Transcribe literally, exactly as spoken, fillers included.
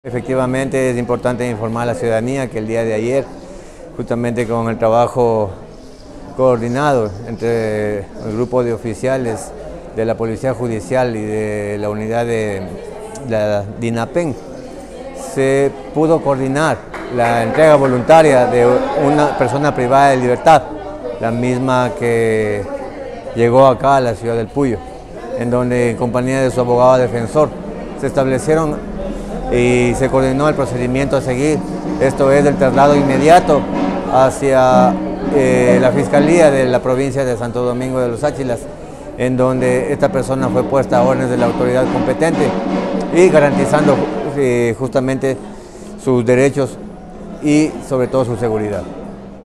Efectivamente es importante informar a la ciudadanía que el día de ayer, justamente con el trabajo coordinado entre el grupo de oficiales de la Policía Judicial y de la unidad de la DINAPEN, se pudo coordinar la entrega voluntaria de una persona privada de libertad, la misma que llegó acá a la ciudad del Puyo, en donde en compañía de su abogado defensor se establecieron y se coordinó el procedimiento a seguir. Esto es el traslado inmediato hacia eh, la Fiscalía de la provincia de Santo Domingo de los Áchilas, en donde esta persona fue puesta a órdenes de la autoridad competente y garantizando eh, justamente sus derechos y sobre todo su seguridad.